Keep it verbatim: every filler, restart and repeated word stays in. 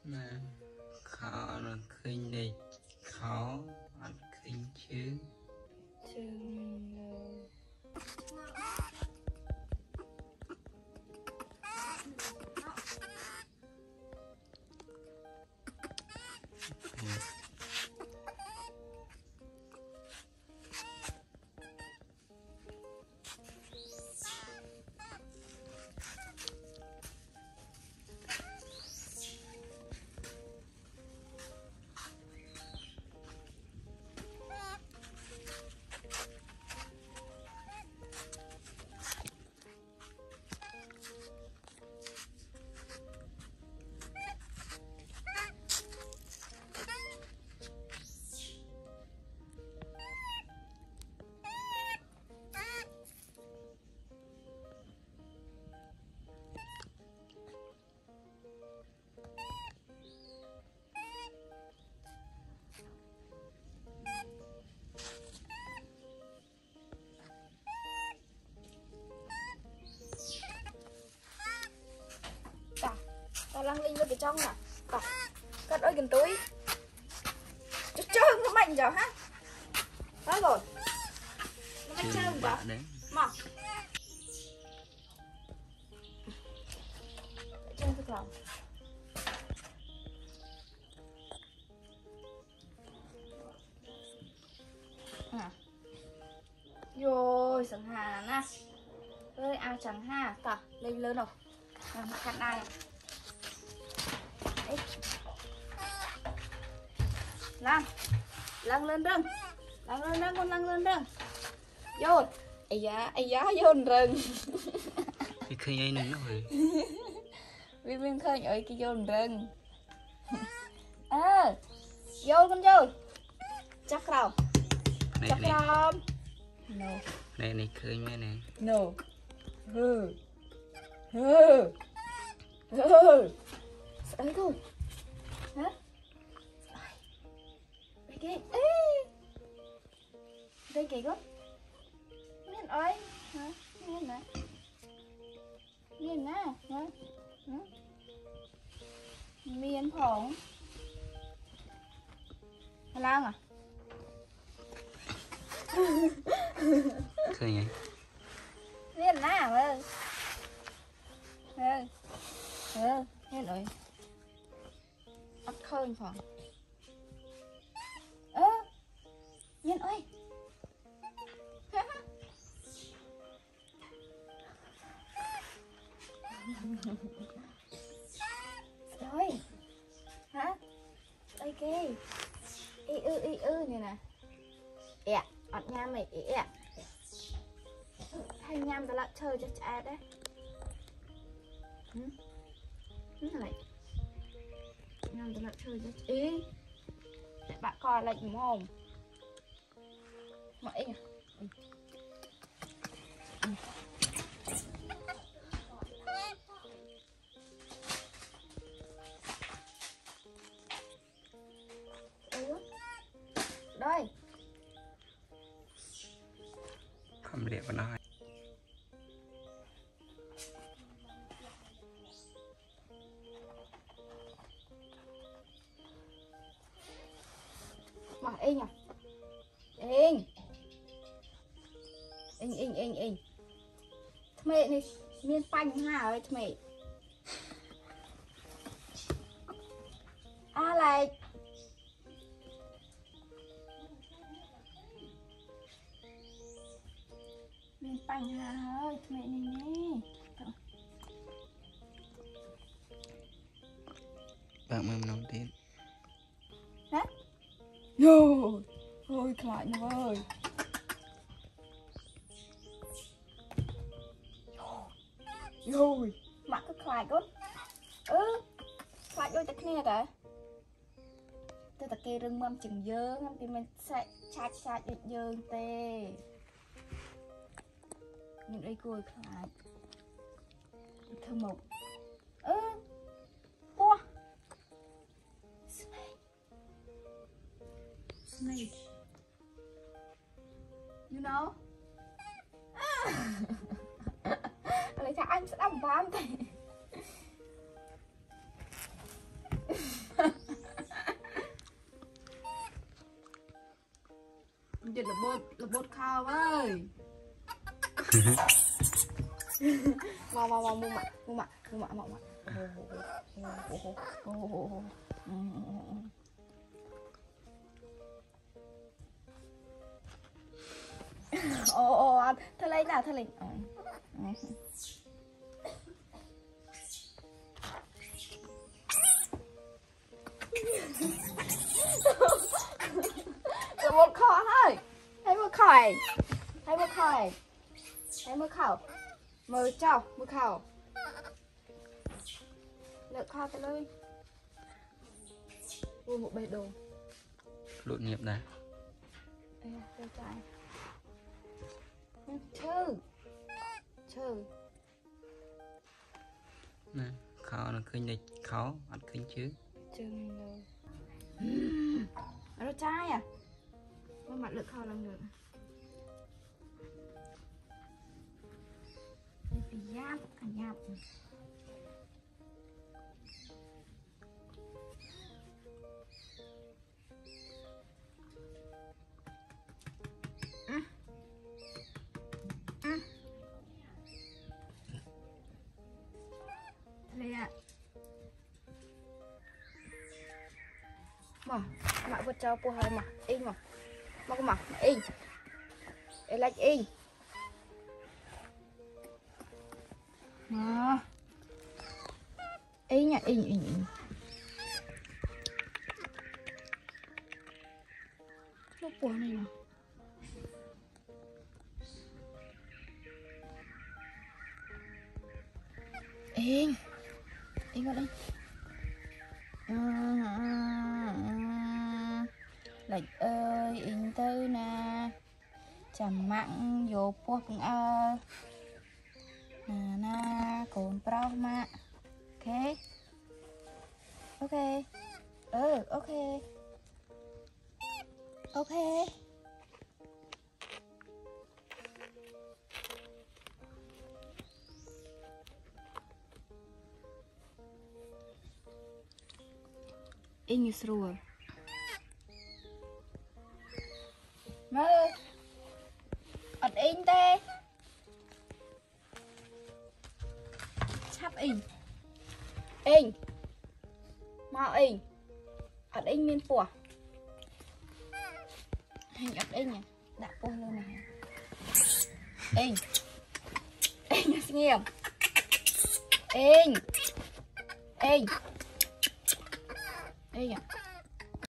nè khó là khinh đi khó ăn khinh chứ chứ lăng linh vô cái trong nè, cắt ơi gần túi, chút trơn nó mạnh rồi ha, đó rồi, nó mạnh trơn rồi, mà, trơn thực lòng, à, rồi sẵn hà nè, ơi ao chẳng ha, cả lên lớn rồi, làm cắt ai. Lăn lăn lên rừng, lăn lên rừng, con lăn lên rừng, vô, ai giá ai giá vô rừng, vì khơi ấy nữa rồi, vì mình khơi ở cái vô rừng, à, vô con vô, chắc đâu, chắc đâu, no, này này khơi mấy này, no, hừ, hừ, hừ, ấy thôi, hả? Cái ê đây kì con miền ơi hả miền nè miền nè hả miền phồng lang à khơi nhỉ miền nè ơi ơi ơi miền ơi bắt khơi phồng ơ Nhân ơi rồi hả đây kì y ư y ư này nè ẹ ọt nham mày ẹ hay nham ta lại chơi cho cha đấy ừ này nham ta lại chơi cho ý bạn coi lạnh đúng không mọi nhỉ ừ. Ừ. Ừ. Đây không đẹp mà nói mà in à in in in in in mẹ này miên panh hà ơi mẹ à lại miên panh hà ơi mẹ này nè bạn mầm nóng tiếng hả rồi thôi lại nữa ơi rồi mặt cứ khai con ừ khai đôi ta kia đấy tôi ta kê rừng mâm chừng dơ thì mình sẽ chát chát được dơ tê những đây cùi khai thơm mộc ừ wow snake snake you know lấy cho anh sẽ đâm bám thì khao ơi. Mau mau mau mua mặt, mua mặt, mua mặt, mua mặt. Ồ ồ anh, thôi lấy nào, thôi lấy. Một kho thôi, thấy một khỏi, thấy một khỏi, thấy một khẩu, mờ trâu, một khẩu, lợn kho tới lui, mua một bể đồ, lụn nghiệp này, đây trái, chư, chư, nè, khó nó khinh này khó, ăn khinh chứ, chư rồi, nó trái à? Có mặt lực kho làm được. Đây bị giáp, cả giáp. Ừ. Ừ. Đây ạ. Mà, mẹ vật trao po hai mà, in mà. Mà có mặt in. Để lại in. Mà. In nha, in in in. Nó po này nè. In. In vào đây. À, à, à. Lệch ơi, in tư nè. Chầm mặn vô buộc ơ. Nà nà, cồn pro mà. Ok. Ok. Ừ, ok. Ok. In rồi. Mơ. Ọt in tê. Chắp in. In. Mau in. Ọt in miên pùa. Hình ọt in nhỉ. Đã pùa luôn này. In. In nó nghiêm. In. In. In à.